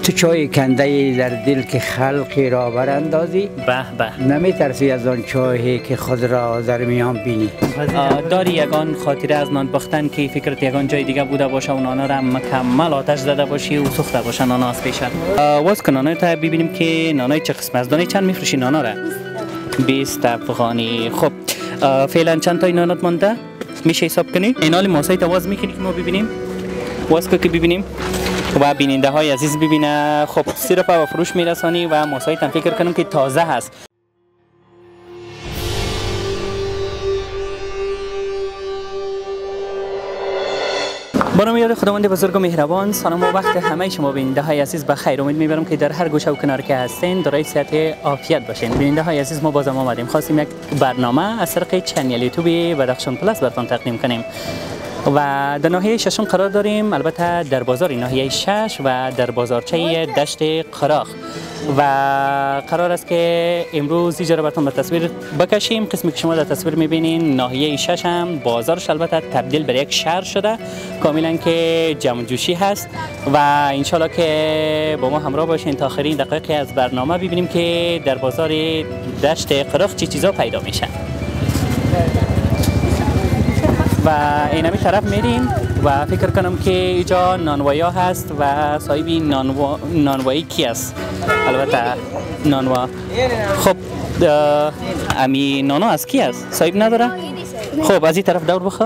تو چای کنده در دل که خلقی را براندازی، به به. نمی ترسی از آن چایی که خود را در میان بینی؟ داری یگان خاطره از نان باختن که فکرت یگان جای دیگه بوده باشه و نانا را مکمل آتش زده باشی و سوخته باشه نانا از پیشت؟ واس کن نانا تا ببینیم که نانای چه قسم است. دانه چند میفروشی نانا را؟ 20 افغانی. خب فعلا چند تا نانات مونده؟ میشه حساب کنی؟ اینال ماسای تواز میکنی که ما ببینیم؟ واس که ببینیم و بیننده های عزیز ببینه. خب سیرپ و فروش میرسانی و ماسای تن فکر کنم که تازه هست. با نام یاد خداوند بزرگ و مهربان، سلام و وقت همه شما بیننده های عزیز بخیر. امید میبرم که در هر گوشه و کنار که هستین دارای صحت عافیت باشین. بیننده های عزیز، ما بازم آمدیم، خواستیم یک برنامه از طریق چنل یوتیوب بدخشان پلاس براتون تقدیم کنیم و در ناحیه ششم قرار داریم، البته در بازار ناحیه 6 و در بازارچه دشت قراخ و قرار است که امروز اینجا را براتون به تصویر بکشیم. قسمی که شما در تصویر میبینین ناحیه 6 هم بازارش البته تبدیل به یک شهر شده، کاملا که جمع جوشی هست و انشالله که با ما همراه باشین تا آخرین دقایق از برنامه ببینیم که در بازار دشت قراخ چه چیزا پیدا میشه. و اینمی طرف میریم و فکر کنم که اینجا نانوایا هست و صاحبی نانوایی کی است؟ البته نانوا. خب امی نانا از کی است؟ صاحب نداره؟ خب از این طرف دور بخوا.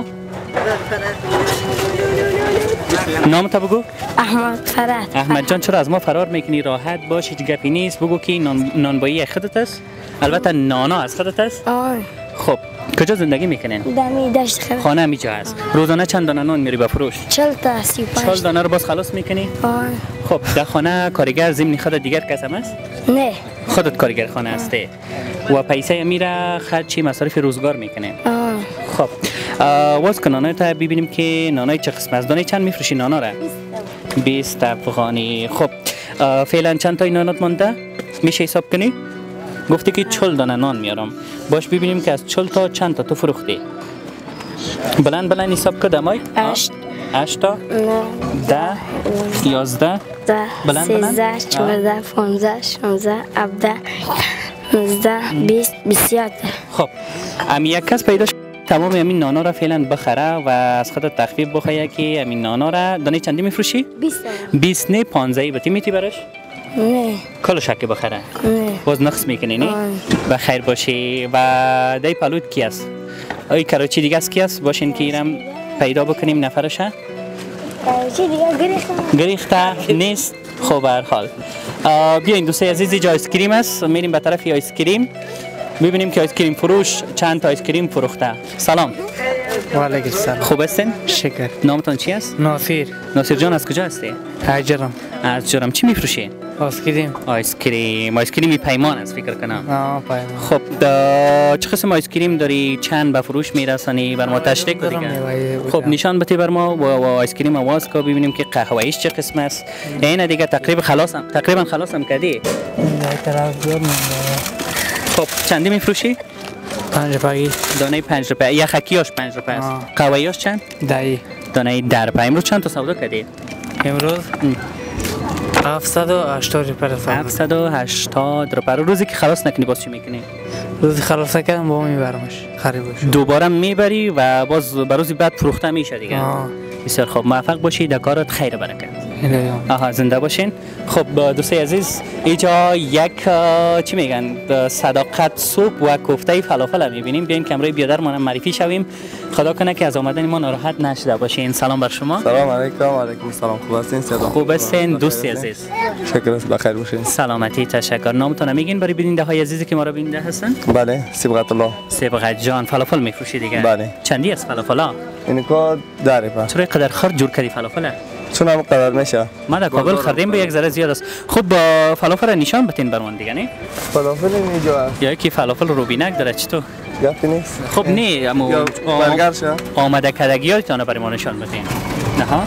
نام تا بگو. احمد فرات. احمد جان، چرا از ما فرار میکنی؟ راحت باش، هیچ گپی نیست. بگو که نانوایی خودت است؟ البته نانا از خودت است؟ آه. خب کجا زندگی میکنین؟ دمی دشت خرد. خانه همیجا هست. روزانه چند دانه نان میری بفروش؟ 40 تا 35. 40 دانه رو باز خلاص میکنی؟ آه. خب در خانه کارگر ضمن خودت دیگر کس هم است؟ نه. خودت کارگر خانه هستی و پیسه میره خرچی مصارف روزگار میکنه. خب واس کن نانای تا ببینیم که نانای چه قسم است. دانه چند میفروشی نانا را؟ 20 افغانی. خب فعلا چند تا نانات مونده؟ میشه حساب کنی؟ گفتی که 40 دانه نان میارم. باش ببینیم که از 40 تا چند تا تو فروختی. بلند حساب کن دمای 8 تا 10 11 13 14 15 16 17 19 20 21. خب امی یک کس پیدا تمام همین نانا را فعلا بخره و از خودت تخفیف بخواه که همین نانا را دانه چندی میفروشی؟ 20 نه 15 بتی میتی برش؟ نه. کلو شکی بخره؟ نه. باز نقص میکنی نه؟ بخیر باشی. و دای پلوت کی است؟ ای کراچی دیگه است کی است؟ باشین که ایرم پیدا بکنیم نفرشه؟ کراچی دیگه گریخته نیست. خب به هر حال بیاین دوستای عزیز، اینجا آیسکریم است. میریم به طرف آیسکریم ببینیم که آیسکریم فروش چند تا آیسکریم فروخته. سلام. و علیکم السلام. خوب هستین؟ شکر. نامتون چی است؟ ناصر. ناصر جان از کجا هستی؟ از جرم. چی میفروشی؟ آیسکریم پیمان است فکر کنم. پیمان. خب چه قسم آیسکریم داری؟ چند به فروش میرسانی؟ بر ما تشریح کن دیگه. خب نشان بده بر ما و آیسکریم آواز که ببینیم که قهوه‌ایش چه قسم است. این دیگه تقریبا خلاصم کردی. خب چندی میفروشی؟ 5 روپایی. دانه 5 روپیه. یا خکیاش 5 روپیه است. قهوه‌ایش چند؟ 10. دانه 10 روپیه. امروز چند تا سودا کردی؟ امروز 780 روپیه. 780 روپیه. روزی که خلاص نکنی باز چی میکنی؟ روزی خلاص نکنم با میبرمش خریدش. دوباره میبری و باز روزی بعد فروخته میشه دیگه. بسیار خوب، موفق باشی، در کارت خیر و برکت. زنده باشین. خب دوستای عزیز، اینجا یک چی میگن صداقت سوپ و کوفته فلافل میبینیم. بیاین کمره بیادر ما معرفی شویم. خدا کنه که از آمدن ما ناراحت نشده باشین. سلام بر شما. سلام علیکم. و علیکم السلام. خوب هستین؟ خوب هستین دوستی عزیز؟ شکر است، بخیر باشین. سلامتی، تشکر. نامتون میگین برای بیننده های عزیزی که ما را بیننده هستن؟ بله، صبغت الله. صبغت جان. فلافل میفروشی دیگه؟ بله. چندی است فلافلا؟ اینکو داره با. چرا قدر خرد جور کردی فلافل؟ چون هم قدر میشه. ما در کابل خریدیم به یک ذره زیاد است. خب فلافل نشان بتین برمان دیگه نه؟ فلافل اینجا یا کی فلافل روبینک داره چطور؟ گفتی نیست. خب نه اما برگرشه. آماده کردگیاتون برای ما نشان بتین. نه ها؟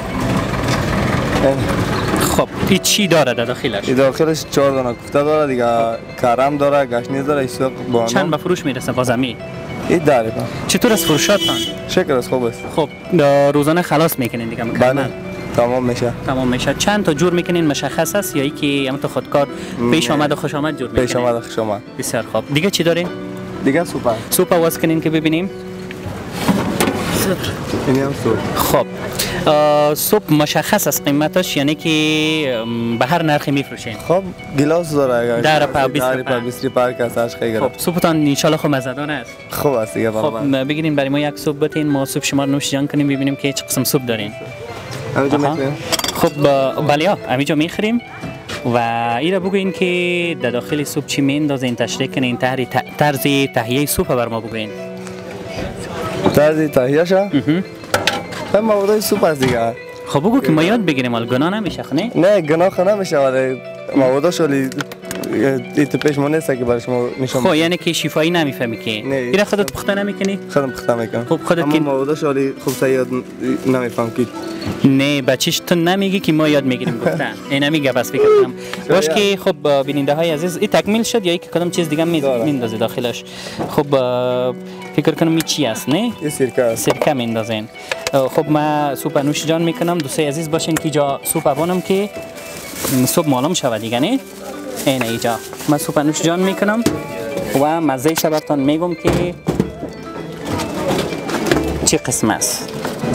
خب این چی داره در داخلش؟ این داخلش 4 دانه کوفته داره دیگه، کرم داره، گشنیز داره، ایسوق بانو. چند به فروش میرسه بازمی؟ این داره با. چطور از فروشاتون؟ شکر است، خوب است. خب روزانه خلاص میکنین دیگه مکمل؟ بله. تمام میشه. تمام میشه. چند تا جور میکنین مشخص است یا اینکه همون تو خودکار پیش آمد و خوش آمد جور میکنین؟ پیش آمد و خوش آمد. بسیار خوب. دیگه چی دارین؟ دیگه سوپ. سوپ آواز کنین که ببینیم. اینی هم سوپ. خب سوپ مشخص است قیمتش، یعنی که به هر نرخی میفروشین؟ خب گلاس داره. 10 روپا 20 10 روپا. روپا 20 روپا کاساش خیلی خب سوپتان ان شاء الله خوب مزه‌دار است. خوب است دیگه. خب بگیرین برای ما یک سوپ بتین، ما سوپ شما رو نوش جان کنیم ببینیم که چه قسم سوپ دارین. همینجا میخوریم. خب بله همینجا میخوریم و اینا بگوین که در داخل سوپ چی میندازین، تشریح کنین، طرز تهیه سوپ بر ما بگوین. طرز تهیه‌شه؟ هم مواد سوپ است دیگه. خب بگو که ما یاد بگیریم، ولی گناه نمیشه خنه؟ نه گناه خو نمیشه، ولی موادش ولی ایت پیش ما نیست که برای شما نشون. خب یعنی که شفایی نمیفهمی که اینا خودت پخته نمیکنی؟ خودم پخته میکنم. خب خودت که موادش ولی خوب صحیح نمیفهم کی. نه بچیش تو نمیگی که ما یاد میگیریم گفتن. اینا میگه بس فکر کنم. باش که خب بیننده های عزیز این تکمیل شد یا یک کدام چیز دیگه میندازه داخلش. خب فکر کنم این چی است نه؟ این سرکه است. سرکه میندازین. خب ما سوپ نوش جان میکنم. دوستای عزیز باشین که جا سوپ ابانم که سوپ معلوم شود دیگه نه؟ اینجا من سوپ نوش جان میکنم و مزه شبتان میگم که چی قسم است.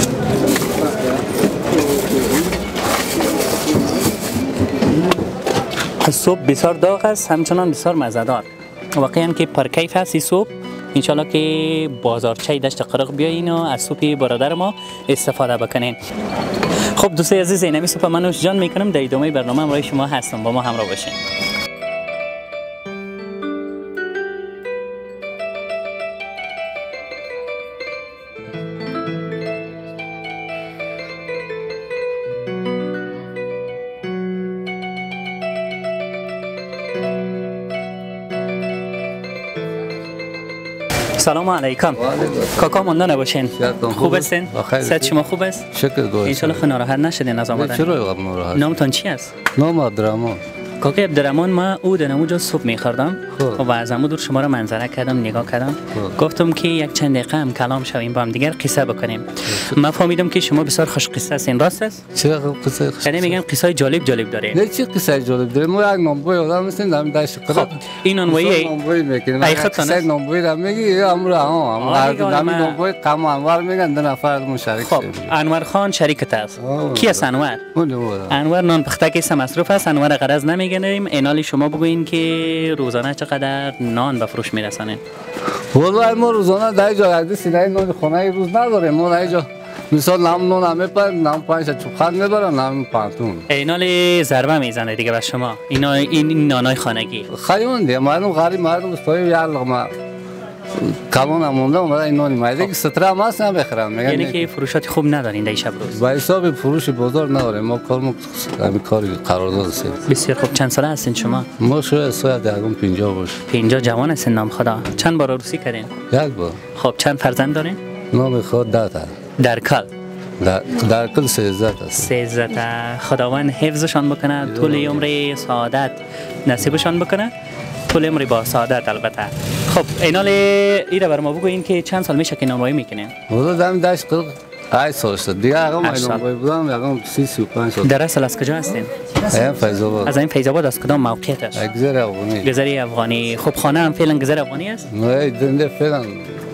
سوپ بسیار داغ است، همچنان بسیار مزه‌دار. واقعا که پرکیف هست این سوپ. انشالله که بازارچه دشت قرق بیاین و از سوپ برادر ما استفاده بکنین. خب دوستای عزیز اینمی سوپ من نوش جان میکنم. در ادامه برنامه همراه شما هستم، با ما همراه باشین. سلام علیکم. کاکا مانده نباشین. خوب هستین؟ صحت شما خوب است؟ شکر گذارم. ان شاء الله ناراحت نشدین از آمدن. چرا ناراحت؟ نامتون چی است؟ نام عبدالرحمن. کاکا عبدالرحمن، ما او در اونجا سوپ می‌خوردم و از همون دور شما را منظره کردم، نگاه کردم. گفتم که یک چند دقیقه هم کلام شویم با هم دیگر قصه بکنیم. من فهمیدم که شما بسیار خوش قصه هستین. راست است؟ چرا قصه خوش؟ یعنی میگن قصه جالب داره. نه چی قصه جالب داره؟ ما یک نامبوی آدم هستیم در دشت قرق. این نامبوی میکنیم. قصه نامبوی را میگی امروز نامبوی قام انور میگن، دو نفر مشارک خب انور خان شریکت است. کی است انور؟ انور نان پخته که مصروف است. انور غرض نمیگنیم. اینالی شما بگوین که روزانه چقدر نان به فروش میرسانین؟ والله ما روزانه در اینجا یک سینه نان خانه روز نداریم. ما در اینجا مثال نام نان همه پر نام پنج چوبخند میبرن، نام پانتون. اینالی ضربه میزنه دیگه به شما. این نانای خانگی. خیلی دیگه مردم غریب مردم استوی یه لقمه کلون امونده اومده این نانی مایده که ستره هم هست نبخرن. یعنی که فروشات خوب ندارین در شب روز؟ با حساب فروش بازار نداریم. ما کاری قرارداد هستیم. بسیار خوب. چند ساله هستین شما؟ ما شاید یکم 50 باشه. 50 جوان هستین نام خدا. چند بار عروسی کردین؟ یک بار. خب چند فرزند دارین؟ نام خود 10 تا. در کل؟ در کل 13 تا. 13 تا. خداوند حفظشان بکنه، طول عمر سعادت نصیبشان بکنه. طول عمری با سعادت البته. خب اینال ایره بر ما بگوین که چند سال میشه که نانوایی میکنین؟ حالا دم داشت قرق 8 سال شد. دیگه آقا من نانوایی بودم یکم 35 سال. در اصل از کجا هستین؟ فیض‌آباد. از این فیض‌آباد از کدام موقعیتش؟ گذر افغانی. گذر افغانی. خب خانه هم فعلا گذر افغانی است؟ نه دنده فعلا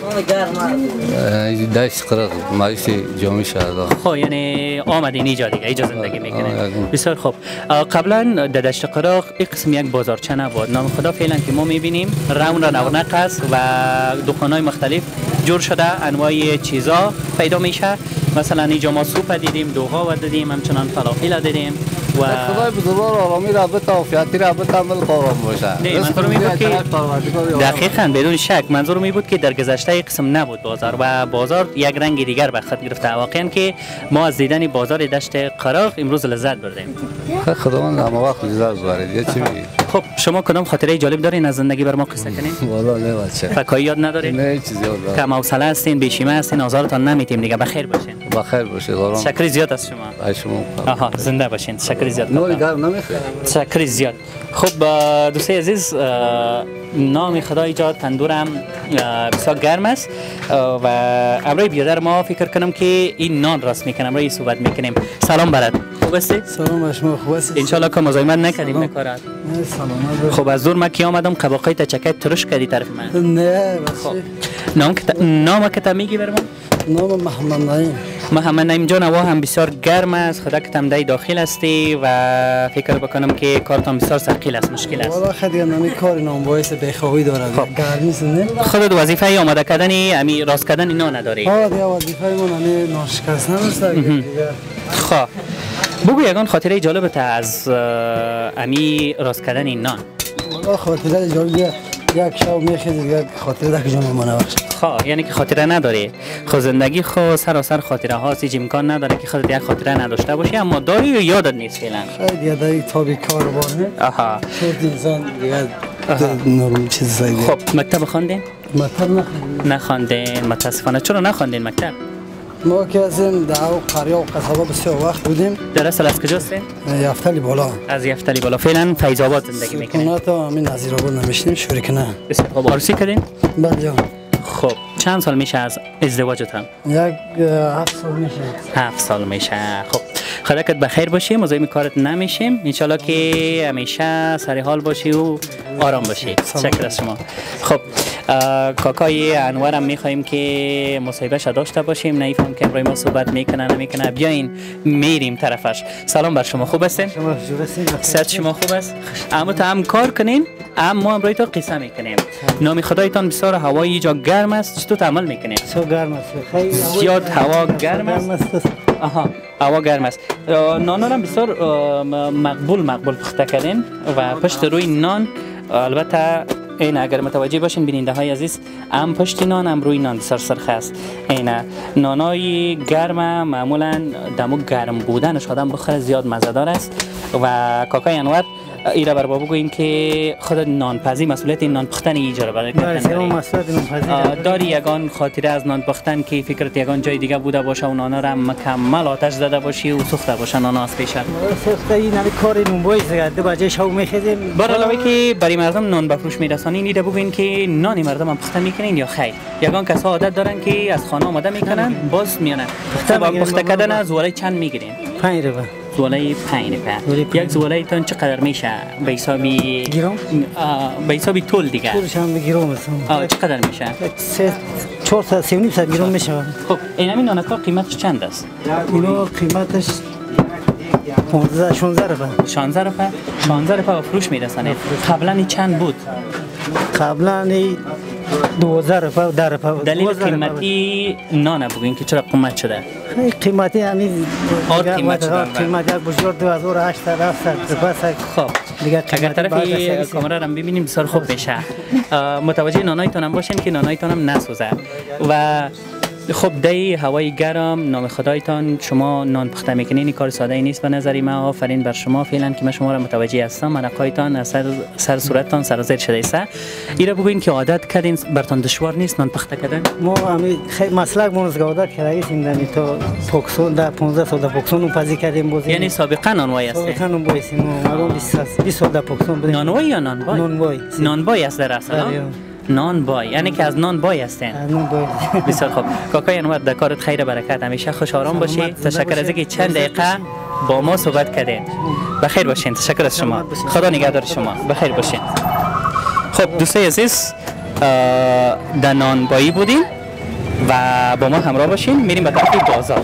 داشت قرق معیشی جامعه شهردار. خب یعنی آمدین اینجا دیگه اینجا زندگی میکنین. بسیار خوب. قبلا در دشت قرق این قسم یک بازارچه نبود. نام خدا فعلا که ما میبینیم رون رونق است و دکان‌های مختلف جور شده، انواع چیزا پیدا میشه. مثلا اینجا ما سوپ دیدیم، دوغا دیدیم، همچنان فلافل دیدیم و خدای بزرگوار آرامی رابط عافیتی رابط عمل قرآن باشه. نه منظورم این بود که دقیقاً بدون شک منظورم این بود که در گذشته این قسم نبود بازار و بازار یک رنگ دیگر به خود گرفته. واقعاً که ما از دیدن بازار دشت قرق امروز لذت بردیم. خداوند همه وقت لذت ببرید. چی میگی؟ خب شما کدام خاطره جالب دارین از زندگی بر ما قصه کنین؟ والا نه بچه. فکایی یاد ندارین؟ نه چیزی یاد ندارم. کم حوصله هستین، بیشیمه هستین، آزارتان نمیتیم دیگه. بخیر باشین. بخیر باشید قربان. شکری زیاد از شما. ای شما. آها زنده باشین. شکری زیاد. نوری گرم نمیخوره. شکری زیاد. خب دوستای عزیز، نام خدای جا تندورم بسیار گرم است و امروز بیادر ما فکر کنم که این نان راست میکنم. امروز صحبت میکنیم. سلام برات. خوب هستی؟ سلام بر شما. خوب هستی؟ ان شاء الله که مزاحمت نکردیم به کارات. نه سلامت. خب از دور ما کی آمدم قباقای تا چکه ترش کردی طرف من. نه خب نام که تا میگی برام؟ نام محمد نعیم. محمد نعیم جان، هوا هم بسیار گرم است. خدا که تمدای داخل هستی و فکر بکنم که کارتان بسیار ثقیل است، مشکل است. والا خیلی نمی کار نام باعث بخوابی داره. خب. گرمی است نه؟ خودت وظیفه آماده کردن امی راست کردن اینا نداری؟ ها دیگه وظیفه من امی ناشکستن است دیگه. خب بگو یگان خاطره جالبت از امی راست کردن این نان. والا خاطره جالب یک شب میخیزی دیگه خاطره در کجا میمونه بخش. خب یعنی که خاطره نداری. خب زندگی خود سراسر خاطره هاست. هیچ امکان نداره که خودت یک خاطره نداشته باشی، اما داری یا یادت نیست فعلا؟ خیلی دیگه در این تابی کار بانه. آها. شد انسان دیگه نرم چیز دیگه. خب مکتب خواندین؟ مطلب نخواندین. متاسفانه. چرا نخواندین مکتب؟ ما که از این دعو قریه و قصبه بسیار وقت بودیم. در اصل از کجاستین؟ یفتلی بالا. از یفتلی بالا. فعلا فیض آباد زندگی میکنین؟ سکونت و همین نظیر آباد نمیشنیم شوری نه. خب عروسی کردین؟ بله جان. خب چند سال میشه از ازدواجتان؟ یک 7 سال میشه. 7 سال میشه. خب خدا کد بخیر باشی، مزاحم کارت نمیشیم. ان شاءالله که همیشه سر حال باشی و آرام باشی. شکر از شما. خب کاکای انورم میخوایم که مصاحبهش داشته باشیم. نمیفهم که امروز ما صحبت نمیکنه. بیاین میریم طرفش. سلام بر شما. خوب هستین؟ شما جور هستین؟ صحت شما خوب است؟ اما تو هم کار کنین، اما امروز تو قصه میکنیم. نام خدایتان بسیار هوای جا گرم است. چطور عمل میکنین؟ سو گرم است. خیلی زیاد هوا گرم است. آها هوا گرم است. نان هم بسیار مقبول پخته کردین و پشت روی نان البته این اگر متوجه باشین بیننده های عزیز، هم پشت نان هم روی نان بسیار سرخ است. این نانای گرم معمولا دمو گرم بودنش آدم بخوره زیاد مزه‌دار است. و کاکای انور ایرا بر بابا گوییم که خود نانپزی مسئولیت این نان پختن ایجاره برای داری یگان خاطره از نان پختن که فکرت یگان جای دیگه بوده باشه و نانا را مکمل آتش زده باشی و سوخته باشه نانا از پیش سوخته این کار نون بوی زیاد 2 بجه شب میخیزیم. بر علاوه که برای مردم نان بفروش میرسانین ایده بگوین که نان مردم هم پخته میکنین یا خیر؟ یگان کسا عادت دارن که از خانه آماده میکنن باز میانن پخته کردن از زوره چند میگیرین؟ 5 روبه. زوله 5 روبه. یک زوله تون چقدر میشه به حسابی گرم؟ به حسابی طول دیگه. طولش هم گرم است. چقدر میشه؟ 400 گرم میشه. خب این همین نانکا قیمتش چند است؟ اینو قیمتش 16 روبه. 16 روبه فروش میرسانه. قبلا این چند بود؟ قبلا 12 روبه و 10 روبه. دلیل قیمتی نان بگوین که چرا قیمت شده؟ قیمتی همین قیمت شده. قیمت یک بشکه 2800 700 روبه. خب اگر طرف کامera رو ببینیم بسیار خوب میشه. متوجه نانایتون هم باشین که نانایتون هم نسوزه. و خب دی هوای گرم نام خدایتان شما نان پخته میکنین، این کار ساده ای نیست به نظر من. آفرین بر شما فعلا که من شما را متوجه هستم. مناقایتان از سر صورتتان سرازیر شده است. ایرا بگوین که عادت کردین برتان دشوار نیست نان پخته کردن؟ ما همین خیلی مسلک مونس عادت کردیم دمی تو پوکسون در 15 سال در پوکسون پزی کردیم بازی. یعنی سابقا نانوایی هستید؟ سابقا نانوایی هستیم. ما 20 سال در پوکسون بودیم. نانوایی یا نانوایی؟ نانوایی. نانوایی است در اصل. نان بای یعنی که از نان بای هستین. نان بای. بسیار خوب. کاکای انور در کارت خیر برکت، همیشه خوش آرام باشی. تشکر از اینکه چند دقیقه با ما صحبت کردین. بخیر باشین. تشکر از شما. خدا نگهدار شما. بخیر باشین. خب دوستای عزیز در نان بایی بودیم و با ما همراه باشین. میریم به طرف بازار.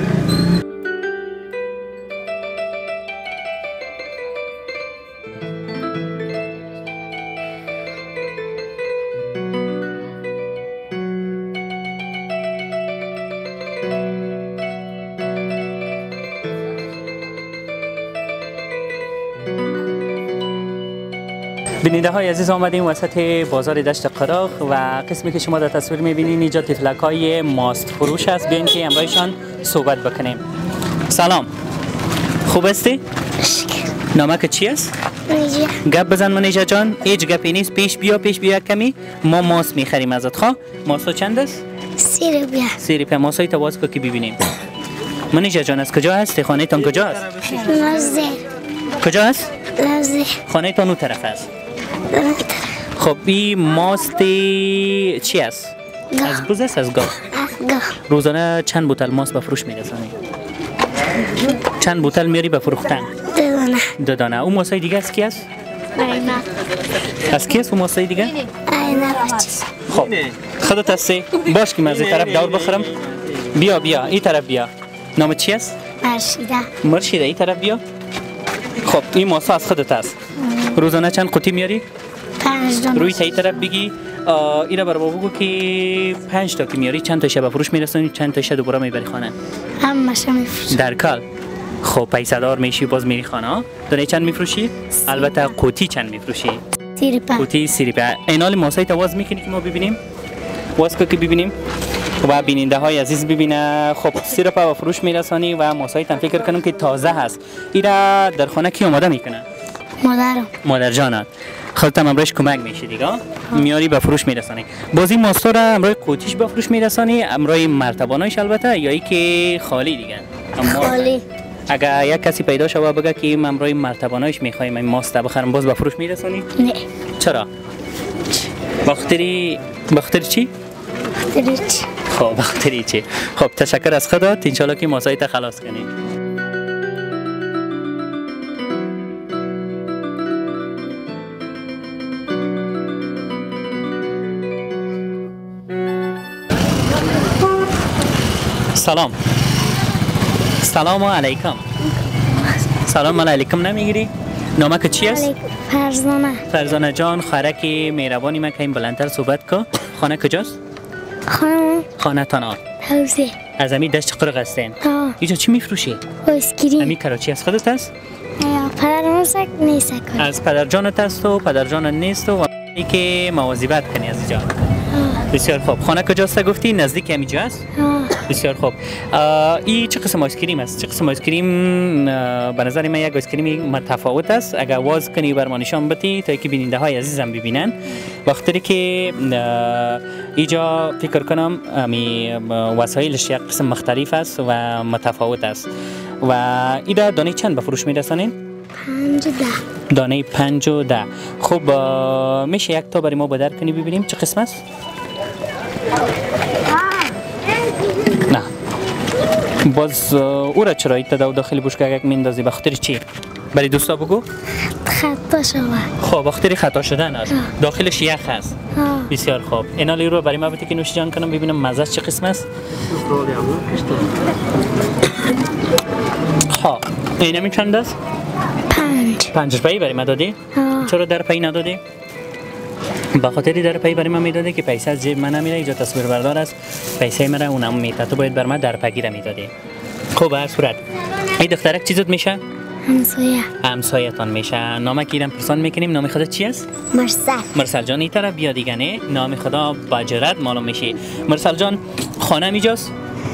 بیننده های عزیز آمدیم وسط بازار دشت قراق و قسمی که شما در تصویر میبینین اینجا تفلک های ماست فروش است. بیاین که امروزشان صحبت بکنیم. سلام، خوب هستی؟ نامک چی است؟ گپ بزن منیجا جان، هیچ گپی نیست. پیش بیا کمی. ما ماست میخریم ازت. خواه ماسا چند است؟ 30 روپیه. 30 روپیه. ماسای تواز که ببینیم. منیجا جان از کجا هستی؟ خانه تان کجا است؟ لرزه. کجا است؟ لرزه. خانه تان اون طرف است. خب این ماست چی است؟ از بز است از گاو؟ از گاو. روزانه چند بوتل ماست به فروش میرسانی؟ چند بوتل میاری به فروختن؟ 2 دانه. 2 دانه. اون ماسای دیگه از کی است؟ اینا. از کی است اون ماسای دیگه؟ اینا بچه. خب خودت هستی؟ باش که من از این طرف دور بخورم. بیا این طرف بیا. نام چی است؟ مرشیده. این طرف بیا. خب این ماسا از خودت است. روزانه چند قوطی میاری؟ 5 دانه. روی تا این طرف بگی. اینا برای بگو که 5 تا که میاری چند تا شب فروش میرسونی، چند تا شب دوباره میبری خانه؟ همش میفروشم. در کال. خب پیسه دار میشی باز میری خانه. دونه چند میفروشی؟ البته قوطی چند میفروشی؟ 30 روپیه. قوطی 30 روپیه. اینال ماسای تواز میکنی که ما ببینیم؟ واس که ببینیم و بیننده های عزیز ببینه. خب 30 روپیه به فروش میرسانی و ماسای تن فکر کنم که تازه هست. اینا در خانه کی آماده میکنه؟ مادرم. مادر جانت. خودت هم امروز کمک میشی دیگه. میاری به فروش میرسانی. بازی ماستا را امروز قوطیش به فروش میرسانی، امروز مرتبانایش البته یا ای که خالی دیگه؟ خالی. اگر یک کسی پیدا شوه بگه که من امروز مرتبانایش میخوایم این ماستا بخرم، باز به فروش میرسانی؟ نه. چرا؟ بخاطری چی؟ بخاطری چی؟ خب بخاطری چی؟ خب تشکر از خودت. ان شاءالله که ماسای تا خلاص کنی. سلام علیکم. سلام علیکم نمیگیری؟ نامک چی است؟ فرزانه. فرزانه جان خارک مهربانی من که بلندتر صحبت کن. خانه کجاست؟ خانه تانا. حوزه. از امی دشت قرق هستین. اینجا چی میفروشی؟ آیسکریم. امی کراچی از خودت است؟ پدرم نیست. از پدر جانت است و پدر جان نیست و ای که مواظبت کنی از اینجا. بسیار خوب. خانه کجاست گفتی؟ نزدیک همینجا است؟ بسیار خوب. این چه قسم آیسکریم است؟ چه قسم آیسکریم؟ به نظر من یک آیسکریم متفاوت است. اگر واز کنی بر نشان بدی تا اینکه بیننده های عزیزم ببینن. وقتی که اینجا فکر کنم می وسایلش یک قسم مختلف است و متفاوت است. و این دانه چند به فروش میرسانین؟ 5 و 10. دانه 5 و 10. خب میشه یک تا برای ما بدر کنی ببینیم چه قسم است؟ نه باز او را چرا ایت داخل بوشکک میندازی؟ بخاطر چی؟ برای دوستا بگو. خطا شده. خب بخاطر خطا شدن است. داخلش یخ است. بسیار خوب. اینا رو برای ما بده که نوش جان کنم ببینم مزه چه قسم است. خب اینا می چند است؟ 5 روپیه برای ما دادی؟ چرا در پای ندادی؟ به خاطری در پای برای من میداده که پیسه از جیب من نمیره. اینجا تصویر بردار است. پیسه مرا اونم میته. تو باید بر من در پگیره میدادی. خب به هر صورت این دخترک چیزت میشه؟ همسایه تان میشه. نام کیرم پرسان میکنیم. نام خودت چی است؟ مرسل جان. این طرف بیا دیگه نه. نام خدا باجرت معلوم میشه. مرسل جان خانه میجاست؟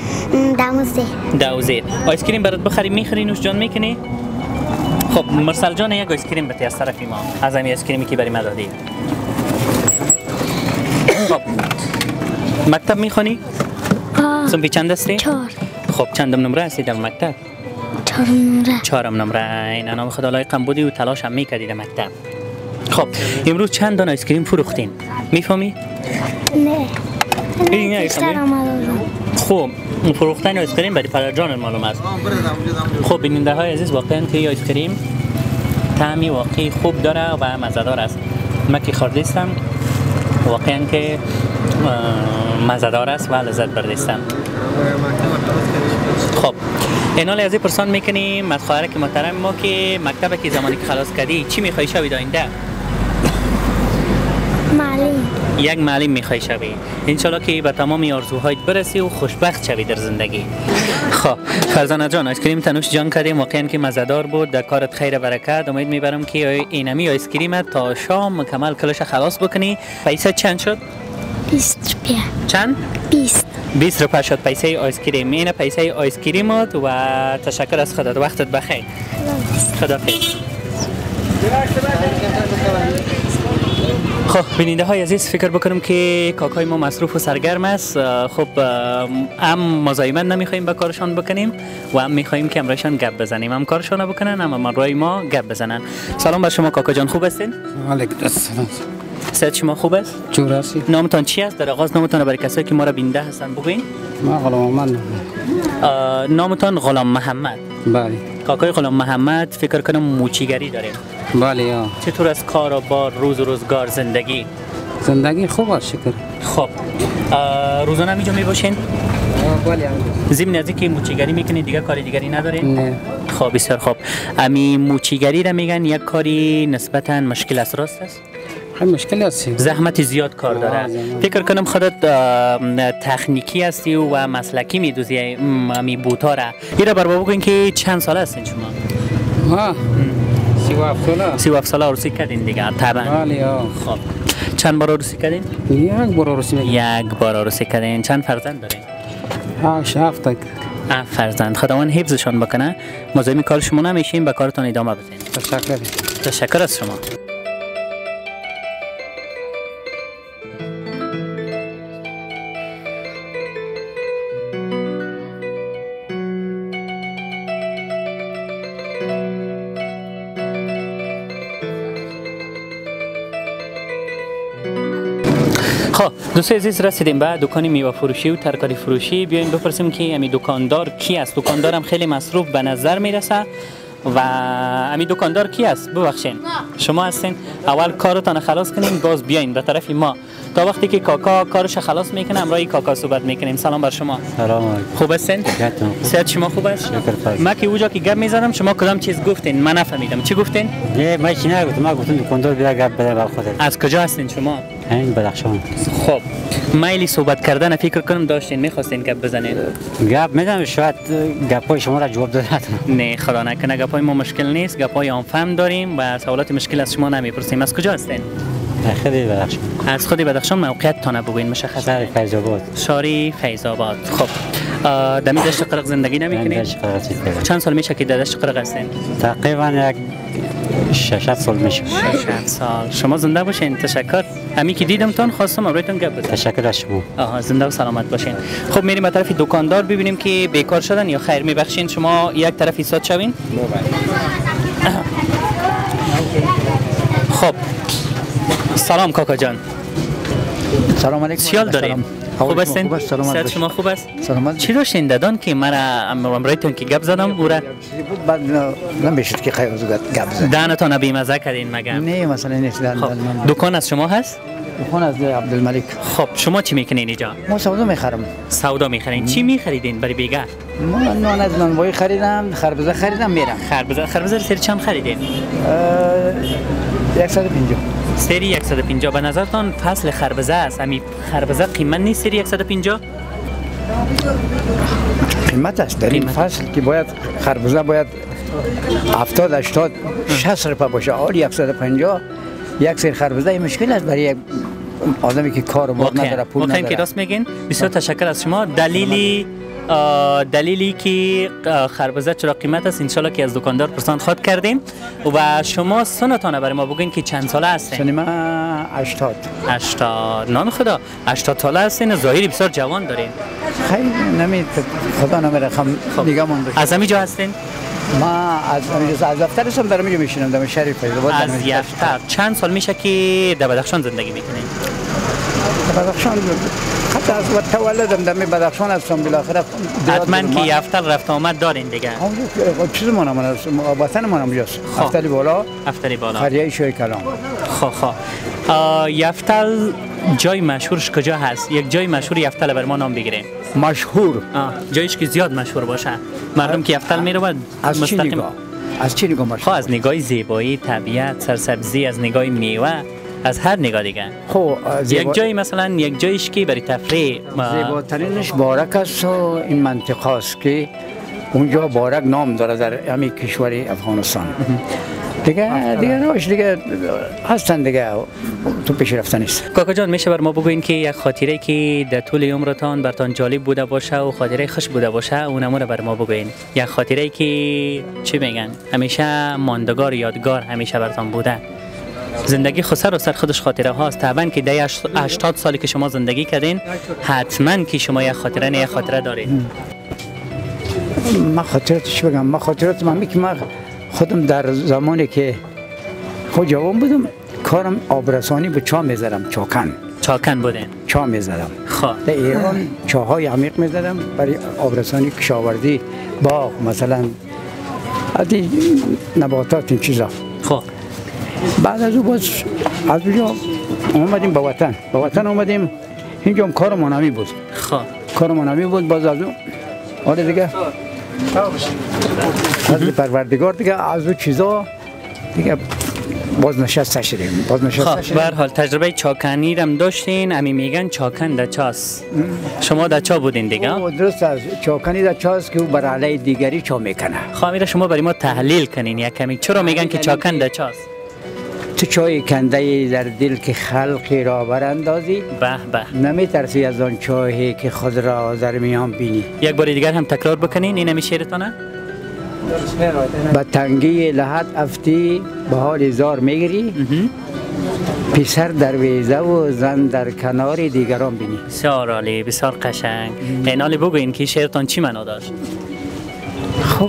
12. آیسکریم برات بخریم میخری نوش جان میکنی؟ خب مرسل جان یک آیسکریم بده از طرف ما. از همین آیسکریمی که برای ما دادی. خب مکتب میخونی؟ صنفی چند هستی؟ 4. خب چندم نمره هستی در مکتب؟ 4 نمره. این نام خدا لایقم بودی و تلاش هم میکردی در مکتب. خب امروز چند دانه آیسکریم فروختین؟ میفهمی؟ نه. خب فروختن آیسکریم برای پدر جان معلوم است. خب بیننده های عزیز واقعا که آیسکریم طعمی واقعی خوب داره و مزه‌دار است. من که خوردستم واقعا که مزه‌دار است و لذت بردستم. خب اینال از این پرسان میکنیم از خواهرک محترم ما که مکتب که زمانی که خلاص کردی چی میخوای شوی آینده؟ معلم. یک معلم میخوای شوی. انشالله که به تمام آرزوهایت برسی و خوشبخت شوی در زندگی. خب فرزانه جان آیسکریم تنوش جان کردیم. واقعا که مزه‌دار بود. در کارت خیر برکت. امید میبرم که اینمی آیسکریم تا شام مکمل کلش خلاص بکنی. پیسه چند شد؟ 20 روپیه. چند؟ 20 روپیه شد پیسه آیسکریم. این پیسه آیسکریمت و تشکر از خودت. وقتت بخیر. خداحافظ. خب بیننده های عزیز فکر بکنم که کاکای ما مصروف و سرگرم است. خب هم مزاحمت نمیخوایم به کارشان بکنیم و هم میخوایم که امرایشان گپ بزنیم، هم کارشان بکنن هم امرای ما گپ بزنن. سلام بر شما کاکا جان، خوب هستین؟ علیکم السلام. صحت شما خوب است؟ چطور هستی؟ نامتان چی است؟ در آغاز نامتان برای کسایی که ما را بیننده هستن بگوین. ما غلام محمد. نامتان غلام محمد. بله. کاکای غلام محمد فکر کنم موچیگری داریم. بله یا. چطور از کار و بار، روز و روزگار، زندگی؟ زندگی خوب است شکر. خب روزانه اینجا می باشین؟ بله. ضمن از اینکه موچیگری میکنید دیگه کاری دیگری ندارین؟ نه. خب بسیار خوب. امی موچیگری را میگن یک کاری نسبتا مشکل است، راست است؟ خیلی مشکل است. زحمت زیاد کار داره. فکر کنم خودت تکنیکی هستی و مسلکی میدوزی امی بوتا را. اینا بر بابا بگوین که چند ساله هستین شما؟ ها. 37 ساله. 37 ساله عروسی کردین دیگه طبعا. بله یا. خب چند بار عروسی کردین؟ یک بار عروسی کردیم. یک بار عروسی کردین. چند فرزند دارین؟ 7 تا. فرزند. خداوند حفظشان بکنه. مزاحم کار شما نمیشیم، به کارتون ادامه بدین. تشکر. تشکر از شما. خب دوستان عزیز رسیدیم به دکان میوه فروشی و ترکاری فروشی. بیاین بپرسیم که امی دکاندار کی است. دکاندارم خیلی مصروف به نظر میرسه و امی دکاندار کی است؟ ببخشید شما هستین. اول کارتان خلاص کنین باز بیاین به طرف ما تا وقتی که کاکا کارش خلاص میکنه امرای کاکا صحبت میکنیم. سلام بر شما. سلام علیکم. خوب هستین؟ صحت شما خوب است؟ شکر. ما که اونجا که گپ میزدم شما کدام چیز گفتین؟ من نفهمیدم. چی گفتین؟ نه من چی نگفتم، من گفتم دکاندار بیا گپ بده با خودت. از کجا هستین شما؟ این بدخشان. خب میلی صحبت کردن فکر کنم داشتین، میخواستین گپ بزنین. گپ میدم شاید گپای شما را جواب دادم. نه خدا نکنه، گپای ما مشکل نیست، گپای عام فهم داریم و سوالات مشکل از شما نمیپرسیم. از کجا هستین؟ خیلی بدخشان. از خود بدخشان. موقعیت تان بگوین مشخص. شهر فیض آباد. شاری فیض آباد. خب دمی دشت قرق زندگی نمیکنید؟ چند سال میشه که در دشت قرق هستین؟ تقریبا یک 6 سال میشه. 6 سال. شما زنده باشین. تشکر. همین که دیدمتون خواستم امروزتون گپ بزنم. تشکر از شما. زنده و سلامت باشین. خب میریم به طرف دکاندار ببینیم که بیکار شدن یا خیر. میبخشین شما یک طرف ایستاد شوین. خب سلام کاکا جان. سلام علیکم. سیال داریم. خوب هستین؟ صحت شما خوب است؟ سلامت. چی داشتین دادن که مرا امرایتون که گپ زدم او را بعد نمیشد که خیلی گپ زد. دهنتان بیمزه کردین مگه؟ نه مثلا نیست. دکان از شما هست؟ دکان از عبدالملک. خب شما چی میکنین اینجا؟ ما سودا میخرم. سودا میخرین. چی میخریدین برای بیگا؟ ما نان از نانوایی خریدم، خربزه خریدم میرم. خربزه سری چند خریدین؟ 150. سری 150. به نظرتان فصل خربزه است. همین خربزه قیمت نیست سری 150؟ قیمت است. در این فصل که باید خربزه باید 70 80 60 روپیه باشه. آل 150 یک سری خربزه مشکل است برای یک آدمی که کار و بار نداره، پول نداره. که راست میگین. بسیار تشکر از شما. دلیلی که خربزه چرا قیمت است انشالله که از دکاندار پرسان خود کردیم. و شما سنتانه برای ما بگین که چند ساله هستین؟ سن من 80. 80. نان خدا 80 ساله هستین. ظاهری بسیار جوان دارین. خیلی نمی خدا نمیرخم نگاه من. از همینجا هستین؟ ما از دفتر هستم در اینجا میشینم در شهر فیض آباد. از دفتر. چند سال میشه که در بدخشان زندگی میکنین؟ بدخشان حتی از وقت تولدم در بدخشان هستم. بالاخره حتما که یفتل رفت آمد دارین دیگه. چیز ما نمونه وطن ما نمونجاست. افتری بالا. افتری بالا. خریه شوی کلام. خب یفتل جای مشهورش کجا هست؟ یک جای مشهور یفتل بر ما نام بگیریم. مشهور. جایش که زیاد مشهور باشه. مردم که یفتل میره و مستقیم. از چی نگاه مشهور؟ از نگاه زیبایی، طبیعت، سرسبزی، از نگاه میوه، از هر نگاه دیگه. خب یک جای مثلا یک جایش که برای تفریح زیباترینش بارک است و این منطقه است که اونجا بارک نام داره در همین کشور افغانستان. دیگه روش دیگه هستن دیگه تو پیش رفتن نیست. کاکا جان میشه بر ما بگوین که یک خاطره که در طول عمرتان برتان جالب بوده باشه و خاطره خوش بوده باشه اونمو رو بر ما بگوین. یک خاطره که چی میگن همیشه ماندگار یادگار همیشه برتان بوده. زندگی خود سر و سر خودش خاطره هاست. طبعا که ده 80 سالی که شما زندگی کردین حتما که شما یک خاطره نه یک خاطره دارین. ما خاطراتش بگم، ما خاطرات من که من خودم در زمانی که خود جوان بودم کارم آبرسانی به چاه میزدم. چاکن بودین؟ چاه میزدم. خب در ایران چاهای عمیق میزدم برای آبرسانی، کشاورزی، باغ مثلا ادی نباتات این چیزا. خب بعد از او باز از اونجا اومدیم به وطن اومدیم. اینجا هم کار منامی بود. خب کار منامی بود. باز از اون آره دیگه از پروردگار دیگه از اون چیزا دیگه بازنشسته شدیم. خب به هر حال تجربه چاکنی رم داشتین. امی میگن چاکن در چاست. شما در چا بودین دیگه؟ درست است. چاکنی در چاست که او بر علیه دیگری چا میکنه. خب میره شما برای ما تحلیل کنین یک کمی چرا میگن که چاکن در چاست؟ تو چای کنده در دل که خلقی را براندازی، به به نمیترسی از آن چاهی که خود را در میان بینی. یک بار دیگر هم تکرار بکنین این همی شعرتانه. به تنگی لحد افتی به حال زار میگیری، پسر در ویزه و زن در کنار دیگران بینی. بسیار عالی، بسیار قشنگ. این حالی بگوین که شعرتان چی معنا داشت؟ خب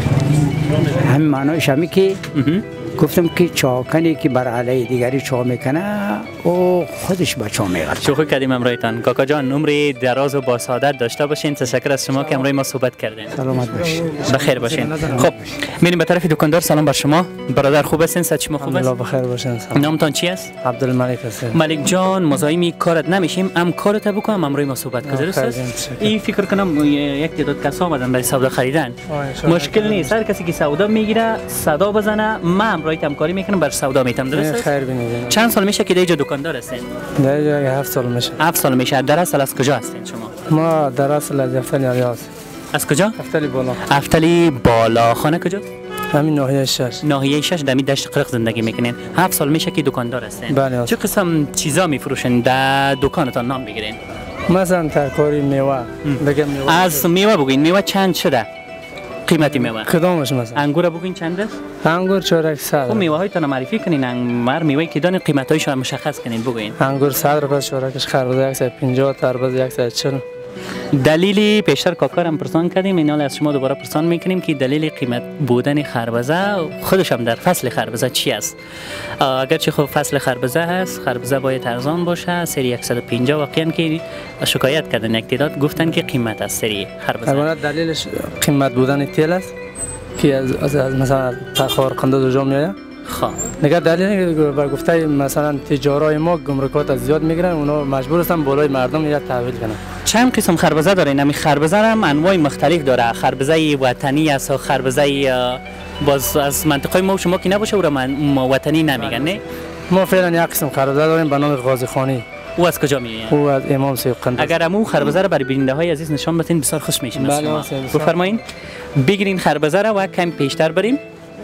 همین معنایش همی که گفتم که چاکنی که بر علیه دیگری چا میکنه او خودش به چا میغرد. شوخی کردیم امرویتان. کاکا جان عمر دراز و با سعادت داشته باشین. تشکر از شما که امروی ما صحبت کردین. سلامت باشین. بخیر باشین. خب میریم به طرف دکاندار. سلام بر شما برادر، خوب هستین؟ صحت شما خوب است؟ الله بخیر باشین. نامتان چی است؟ عبدالملک هستم. ملک جان مزاحم کارت نمیشیم، ام کارت بکنم امروی ما صحبت کنیم. درست است؟ این فکر کنم یک تعداد کسا آمدن برای سودا خریدن. مشکل نیست، هر کسی که سودا میگیره صدا بزنه، من امروی همکاری میکنم بر سودا میتم. درست است؟ خیر بینید. چند سال میشه که اینجا دکاندار هستین؟ در 7 سال میشه. 7 سال میشه. در اصل از کجا هستین شما؟ ما در اصل از افتلی الیاس. از کجا؟ افتلی بالا. افتلی بالا. خانه کجا؟ همین ناحیه 6. ناحیه 6 دمی دشت قرق زندگی میکنین. 7 سال میشه که دکاندار هستین. بله. چه قسم چیزا میفروشین در دکانتان؟ نام بگیرین. مثلا ترکاری میوه. بگم میوه. از میوه بگین. میوه چند شده؟ قیمتی میوه کدامش مثلا؟ انگور بگین چند است؟ انگور 400. خب میوه هایتون معرفی کنین. مر میوه که دان قیمتایش رو مشخص کنین بگین. انگور 100 روپیه چورکش، خربزه 150، تربوز 140. دلیلی پیشتر کاکارم پرسان کردیم، این حال از شما دوباره پرسان میکنیم که دلیل قیمت بودن خربزه خودش هم در فصل خربزه چی است؟ اگرچه خب فصل خربزه هست، خربزه باید ارزان باشه. سری 150 واقعا که شکایت کردن یک تعداد گفتن که قیمت از سری خربزه. دلیلش قیمت بودن تیل است که از مثلا تخار قنداز جا میاد. خب نگاه دلیل بر گفته مثلا تجارای ما گمرکات از زیاد میگیرن، اونا مجبور هستن بالای مردم یا تحویل کنن. چند قسم خربزه دارین؟ همین خربزه هم انواع مختلف داره. خربزه وطنی است و خربزه باز از منطقه ما شما که نباشه او را ما وطنی نمیگن. نه ما فعلا یک قسم خربزه داریم به نام غازی خانی. او از کجا میاد؟ او از امام سیب قنداز. اگر امو خربزه را برای بیننده های عزیز نشان بدین بسیار خوش میشیم. بفرمایید بگیرین خربزه را و کم پیشتر بریم.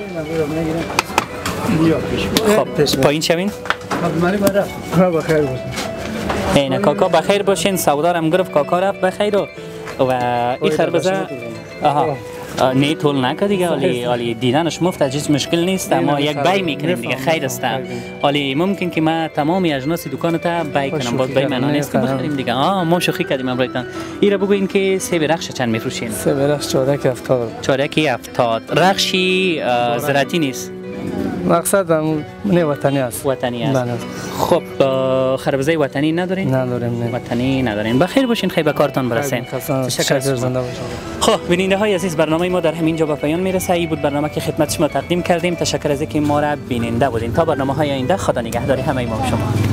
خب پایین شوین. بخیر باشین. اینا کاکا بخیر باشین. سودارم گرفت کاکا رفت بخیر و این خربزه نه طول نکرد دیگه. علی دیدنش مفت عزیز مشکل نیست، اما یک بای میکنیم دیگه. خیر است. علی ممکن که ما تمامی اجناس دکان تا بای کنم، باز بای معنا نیست که بخریم دیگه. ما شوخی کردیم امروز. ایرا بگوین که سیب رخش چند میفروشین؟ سیب رخش 470. 470. رخشی زراعتی نیست. مقصد نه وطنی است. وطنی است. خب خربزه وطنی ندارین؟ نداریم. نه وطنی ندارین. بخیر باشین، خیلی به کارتان برسین. تشکر زنده باشین. خب بیننده های عزیز، برنامه ما در همین جا به پایان میرسه. این بود برنامه که خدمت شما تقدیم کردیم. تشکر از اینکه ما را بیننده بودین. تا برنامه های آینده، خدا نگهداری همه ما شما.